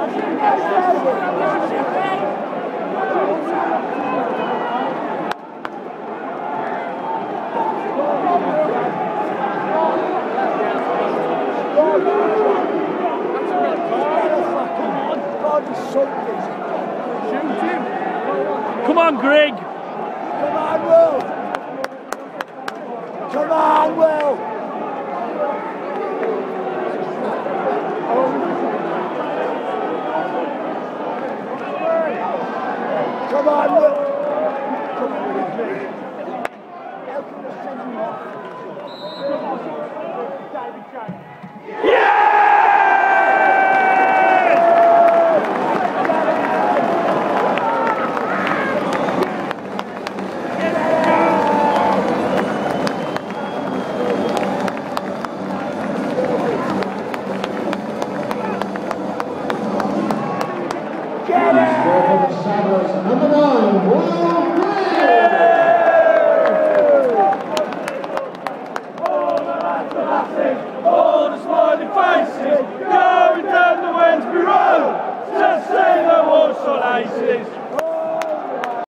Come on, Greg. Come on, Will. Come on, Will. Come on, Will. Come on, Greg. Number 9, Will Green! All the lads are laughing, all the smiling faces, going down the Wednesbury Road to see the Walsall Aces.